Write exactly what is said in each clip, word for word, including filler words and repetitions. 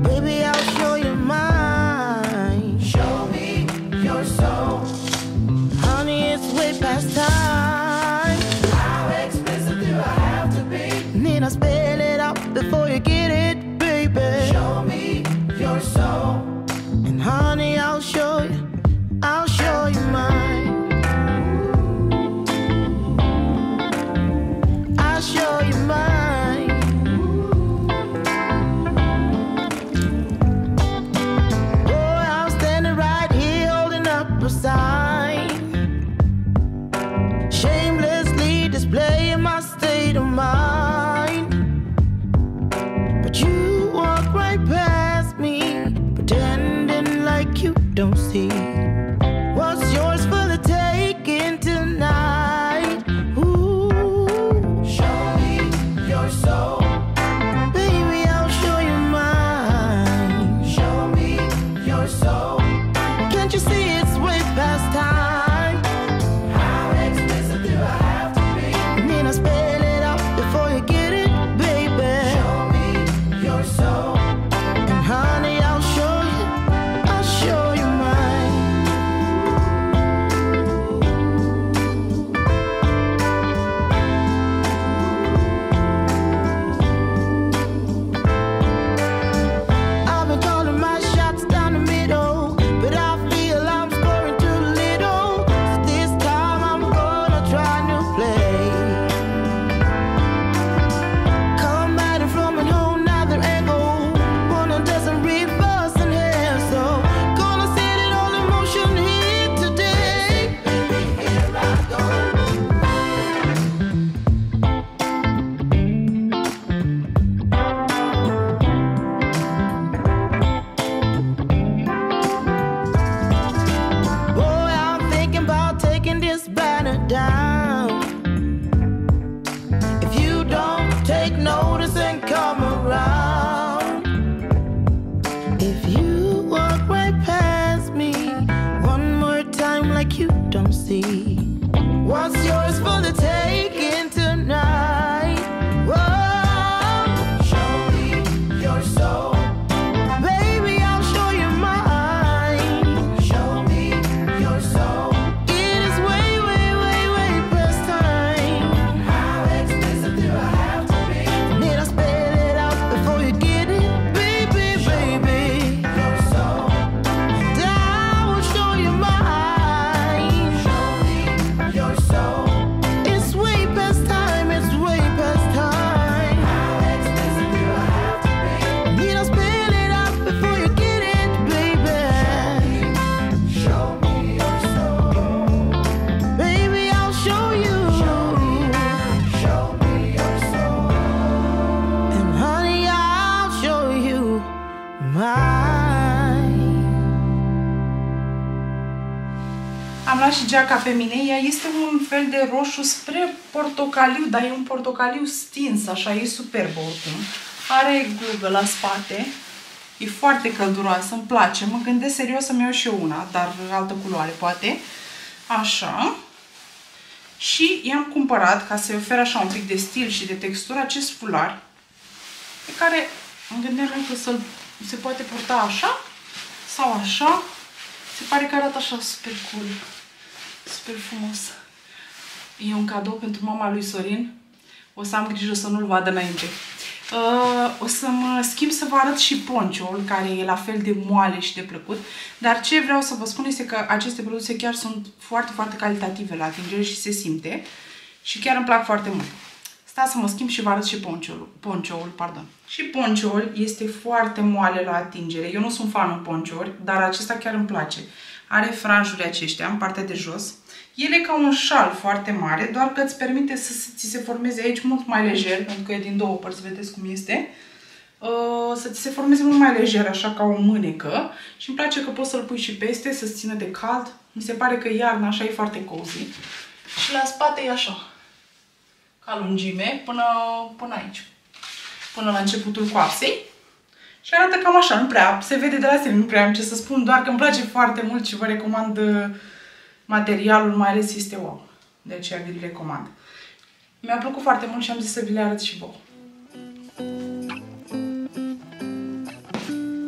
Baby, I'll show you mine. Show me your soul. Honey, it's way past time. How explicit do I have to be? Need I spell it out before you get it, baby? Show me your soul. And honey, I'll show you, I'll show you mine. I'll show you mine. Boy, I'm standing right here holding up a sign, shamelessly displaying my state of mind. But you walk right past me, pretending like you don't see what's yours for the taking tonight. Ooh, show me your soul. Baby, I'll show you mine. Show me your soul. Can't you see it's way past time? How explicit do I have to be? Need I spell it out before you get it, baby? Show me your soul. And honey, I'll show you, I'll show you mine. I've been calling my shots down the middle, but I feel I'm scoring too little. So this time I'm gonna try new play. Come at it from a whole nother angle. One that doesn't reverse in here, so gonna set it all in motion here today. Baby, here I go. Boy, I'm thinking about taking this banner down. If you don't take notice and come around, if you walk right past me one more time like you don't see what's yours for the taking tonight. Whoa, show me your soul. Baby, I'll show you mine. Show me your soul. It is way, way, way, way past time. How explicit do I have to be? Need I spell it out before you get it, baby, baby? Your soul. And I will show you mine. Show me your soul. It's way past time, it's way past time. How explicit do I have to be? Need I spell it out before you get it, baby? Show me your soul. Baby, I'll show you. Show me, show me your soul. And honey, I'll show you mine. Am luat și geaca pe mine. Ea este un fel de roșu spre portocaliu, dar e un portocaliu stins, așa, e superbă oricum. Are glugă la spate. E foarte călduroasă, îmi place. Mă gândesc serios să-mi iau și eu una, dar altă culoare, poate. Așa. Și i-am cumpărat, ca să-i ofer așa un pic de stil și de textură, acest fular, pe care mă gândeam că să se poate purta așa sau așa. Se pare că arată așa super cool, super frumos. E un cadou pentru mama lui Sorin. O să am grijă să nu-l vadă înainte. Uh, o să mă schimb să vă arăt și ponciul, care e la fel de moale și de plăcut. Dar ce vreau să vă spun este că aceste produse chiar sunt foarte, foarte calitative la atingere și se simte. Și chiar îmi plac foarte mult. Stați să mă schimb și vă arăt și ponciul, ponciul, pardon. Și ponciul este foarte moale la atingere. Eu nu sunt fanul ponciuri, dar acesta chiar îmi place. Are franjuri aceștia în partea de jos. El e ca un șal foarte mare, doar că îți permite să ți se formeze aici mult mai lejer, pentru că e din două părți, vedeți cum este. Să ți se formeze mult mai lejer, așa ca o mânecă. Și îmi place că poți să-l pui și peste, să-ți țină de cald. Mi se pare că iarna așa e foarte cozy. Și la spate e așa, ca lungime, până, până aici. Până la începutul coapsei. Și arată cam așa, nu prea, se vede de la sine, nu prea am ce să spun, doar că îmi place foarte mult și vă recomand materialul, mai ales este wow. De aceea vi-l recomand. Mi-a plăcut foarte mult și am zis să vi le arăt și vouă.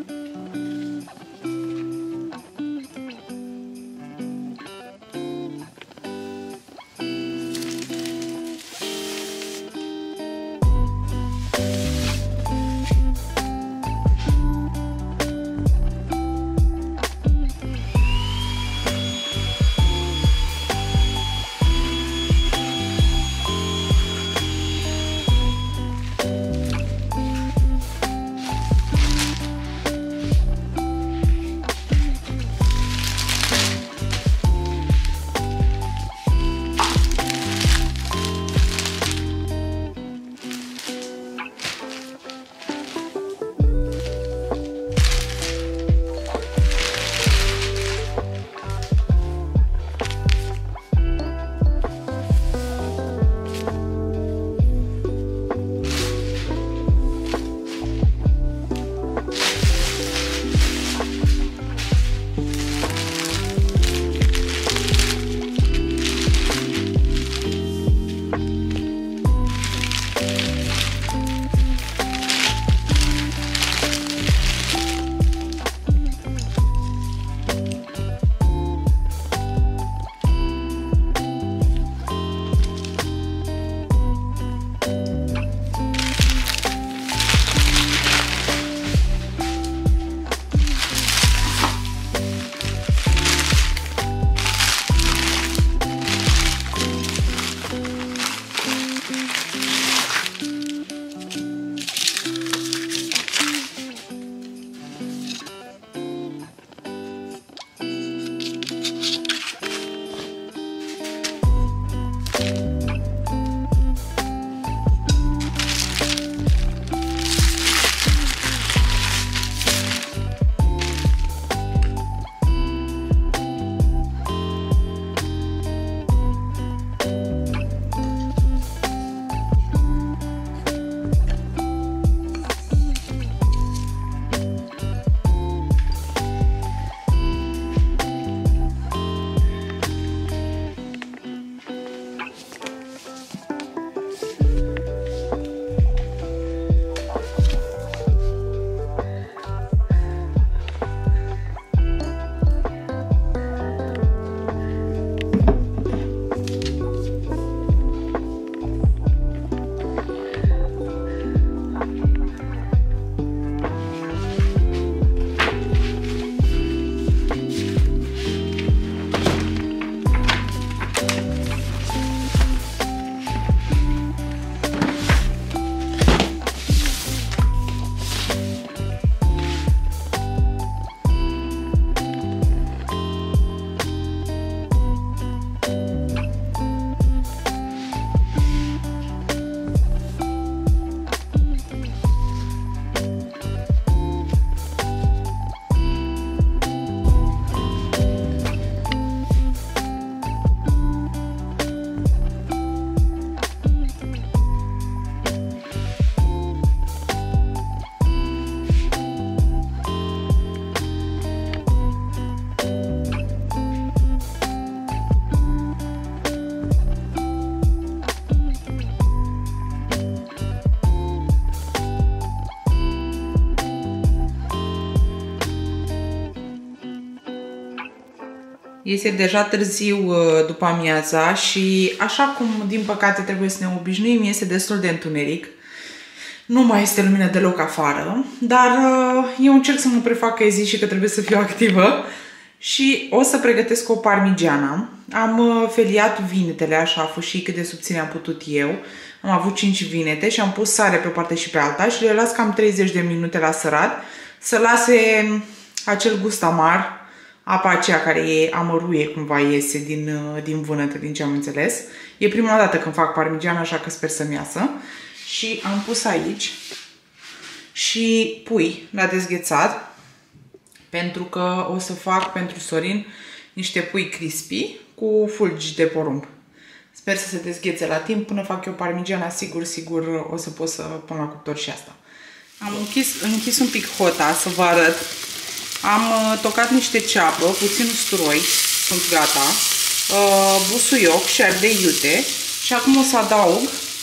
Este deja târziu după amiaza și așa cum din păcate trebuie să ne obișnuim, este destul de întuneric. Nu mai este lumină deloc afară, dar eu încerc să mă prefac că e zi și că trebuie să fiu activă. Și o să pregătesc o parmigiana. Am feliat vinetele așa, a fost și cât de subține am putut eu. Am avut cinci vinete și am pus sare pe o parte și pe alta și le las cam treizeci de minute la sărat să lase acel gust amar, apa aceea care e amăruie cumva iese din, din vânătă, din ce am înțeles. E prima dată când fac parmigiana, așa că sper să-mi iasă. Și am pus aici și pui la dezghețat, pentru că o să fac pentru Sorin niște pui crispy cu fulgi de porumb. Sper să se dezghețe la timp. Până fac eu parmigiana, sigur, sigur o să pot să pun la cuptor și asta. Am închis, închis un pic hota să vă arăt. Am tocat niște ceapă, puțin usturoi, sunt gata, busuioc și ardei iute și acum o să adaug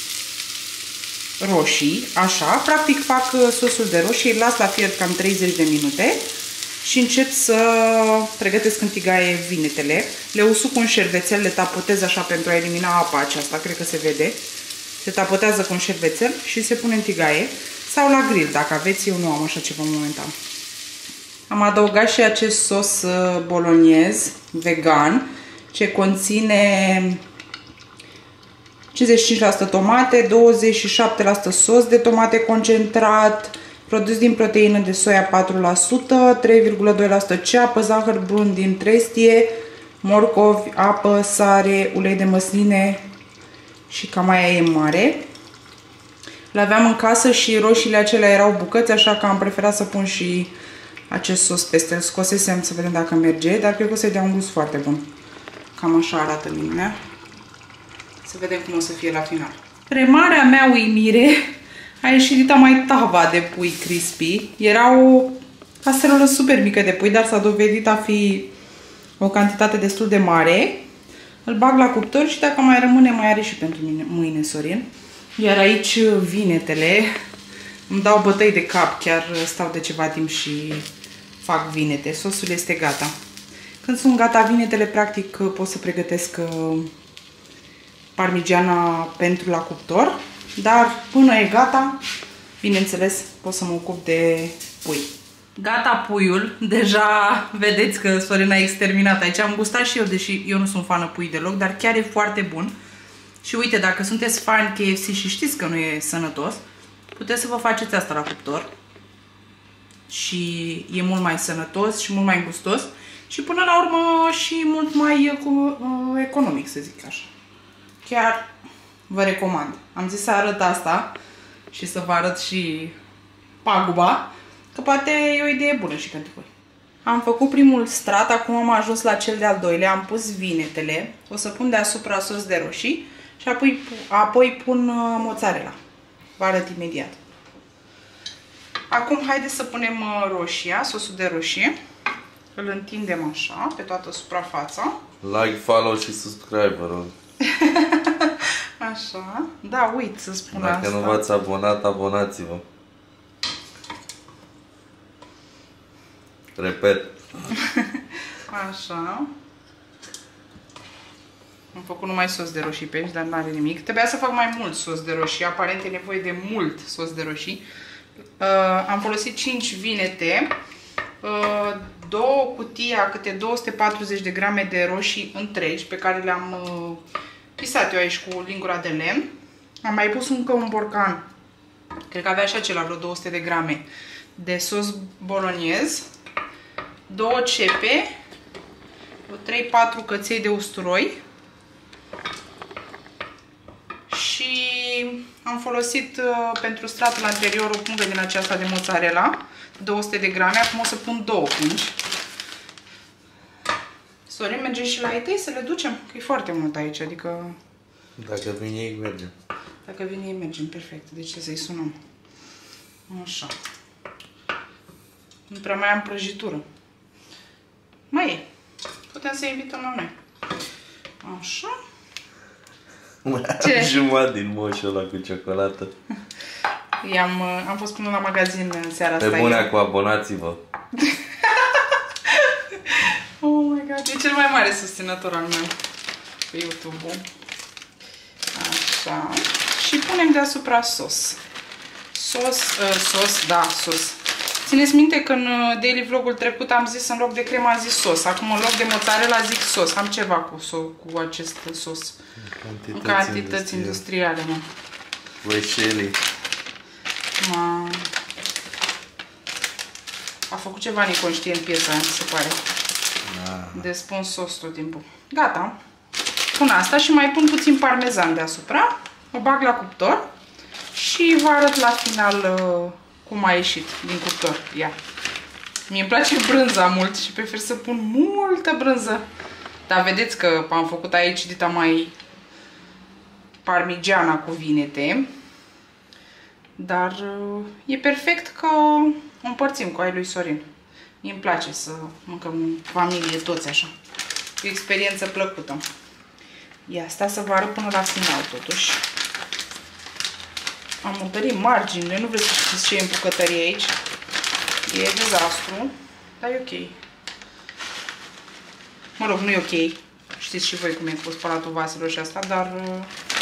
roșii, așa. Practic fac sosul de roșii, îl las la fiert cam treizeci de minute și încep să pregătesc în tigaie vinetele. Le usuc cu un șervețel, le tapotez așa pentru a elimina apa aceasta, cred că se vede. Se tapotează cu un șervețel și se pune în tigaie sau la grill, dacă aveți. Eu nu am așa ceva momentan. Am adăugat și acest sos bolognez vegan, ce conține cincizeci și cinci la sută tomate, douăzeci și șapte la sută sos de tomate concentrat, produs din proteină de soia patru la sută, trei virgulă doi la sută ceapă, zahăr brun din trestie, morcovi, apă, sare, ulei de măsline și cam aia e mare. Le aveam în casă și roșiile acelea erau bucăți, așa că am preferat să pun și acest sos peste. Îl scosesem să vedem dacă merge, dar cred că o să-i dea un gust foarte bun. Cam așa arată minunea. Să vedem cum o să fie la final. Spre marea mea uimire, a ieșit dita mai tava de pui crispy. Era o caserolă super mică de pui, dar s-a dovedit a fi o cantitate destul de mare. Îl bag la cuptor și dacă mai rămâne, mai are și pentru mine mâine Sorin. Iar aici vinetele îmi dau bătăi de cap, chiar stau de ceva timp și fac vinete. Sosul este gata. Când sunt gata vinetele, practic pot să pregătesc parmigiana pentru la cuptor. Dar până e gata, bineînțeles, pot să mă ocup de pui. Gata puiul. Deja vedeți că Sorin a exterminat aici. Am gustat și eu, deși eu nu sunt fană pui deloc, dar chiar e foarte bun. Și uite, dacă sunteți fani K F C și știți că nu e sănătos, puteți să vă faceți asta la cuptor. Și e mult mai sănătos și mult mai gustos. Și până la urmă și mult mai economic, să zic așa. Chiar vă recomand. Am zis să arăt asta și să vă arăt și paguba, că poate e o idee bună și pentru voi. Am făcut primul strat, acum am ajuns la cel de-al doilea, am pus vinetele, o să pun deasupra sos de roșii și apoi, apoi pun mozzarella. Vă arăt imediat. Acum haideți să punem roșia, sosul de roșie. Îl întindem așa, pe toată suprafața. Like, follow și subscribe, vă rog. Așa. Da, uit să spun Dacă asta. nu v-ați abonat, abonați-vă. Repet. Așa. Am făcut numai sos de roșii pe aici, dar n-are nimic. Trebuia să fac mai mult sos de roșii. Aparent e nevoie de mult sos de roșii. Uh, am folosit cinci vinete. Uh, două cutii, câte două sute patruzeci de grame de roșii întregi, pe care le-am uh, pisat eu aici cu lingura de lemn. Am mai pus încă un borcan. Cred că avea și acela vreo două sute de grame de sos bolognez. Două cepe. trei patru căței de usturoi. Și am folosit uh, pentru stratul anterior o pungă din aceasta de mozzarella, două sute de grame. Acum o să pun două pungi. Sorin, merge și la ei tăi să le ducem? Că e foarte mult aici, adică... Dacă vin ei, mergem. Dacă vin ei, mergem, perfect. Deci să-i sunăm. Așa. Nu prea mai am prăjitură. Mai e. Putem să invităm la noi. Așa. Ce? Jumătate din moșul ăla cu ciocolată. I-am, am fost până la magazin în seara asta. Pe bune, cu abonați-vă. Oh my God. god, e cel mai mare susținător al meu pe YouTube-ul. Așa. Și punem deasupra sos. Sos, uh, sos, da, sos. Țineți minte că în daily vlogul trecut am zis în loc de cremă am zis sos. Acum în loc de mozzarella zic sos. Am ceva cu, so cu acest sos. În cantități industriale, industriale mă. Vășelii. Ma... A făcut ceva neconștient piesa, mi se pare. Da. De spun sos tot timpul. Gata. Pun asta și mai pun puțin parmezan deasupra. O bag la cuptor. Și vă arăt la final uh, cum a ieșit din cuptor. Ia. Mie îmi place brânza mult și prefer să pun multă brânză. Dar vedeți că am făcut aici dita mai parmigiana cu vinete. Dar uh, e perfect că o împărțim cu ai lui Sorin. Mie îmi place să mâncăm în familie toți așa. E o experiență plăcută. Ia, asta să vă arăt până la final totuși. Am murdărit marginile, nu vreți să știți ce e în bucătărie aici. E dezastru, dar e ok. Mă rog, nu e ok. Știți și voi cum e cu spălatul vaselor și asta, dar trebuie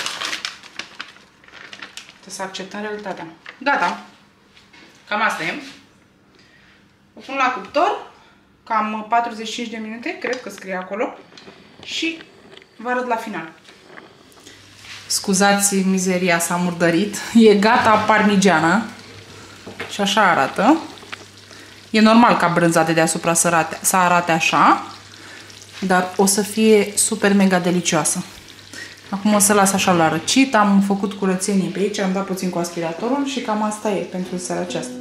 să acceptăm realitatea. Gata. Cam asta e. O pun la cuptor, cam patruzeci și cinci de minute, cred că scrie acolo. Și vă arăt la final. Scuzați mizeria, s-a murdărit. E gata parmigiana. Și așa arată. E normal ca brânza de deasupra să arate, să arate așa. Dar o să fie super mega delicioasă. Acum o să las așa la răcit. Am făcut curățenie pe aici, am dat puțin cu aspiratorul și cam asta e pentru seara aceasta.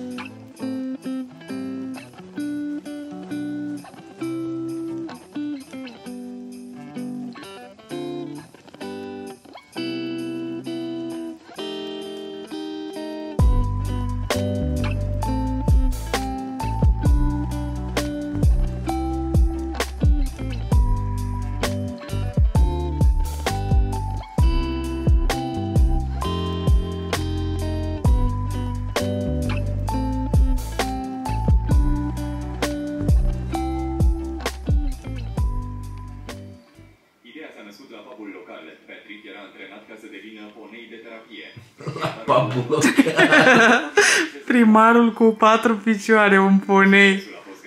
Primarul cu patru picioare, un ponei.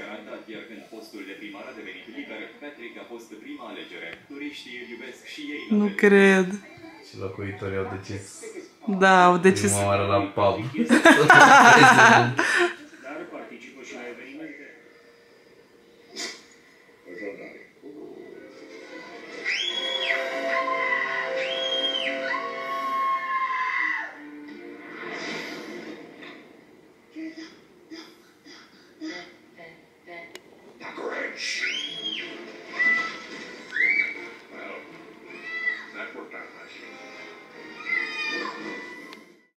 Nu cred. Și locuitorii au decis. Da, au decis. Prima oară la pub.